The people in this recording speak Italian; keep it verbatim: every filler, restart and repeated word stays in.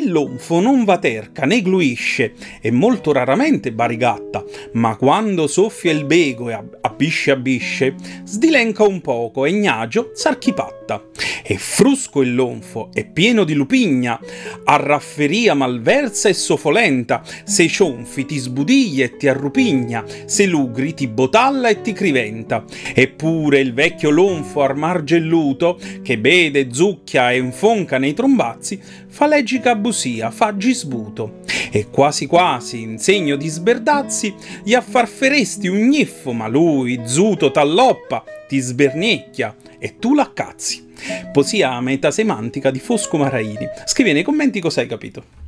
Il lonfo non va terca né gluisce e molto raramente barigatta, ma quando soffia il bego e abbisce abbisce, sdilenca un poco e gnagio s'archipatta. E frusco il lonfo è pieno di lupigna, a rafferia malversa e sofolenta, se i cionfi ti sbudiglia e ti arrupigna, se lugri ti botalla e ti criventa. Eppure il vecchio lonfo armargelluto, che bede, zucchia e infonca nei trombazzi, fa leggica busia, fa gisbuto. E quasi quasi, in segno di sberdazzi, gli affarferesti un gniffo, ma lui, zuto, t'alloppa, ti sbernecchia e tu l'accazzi. Poesia metasemantica di Fosco Maraini. Scrivi nei commenti cosa hai capito.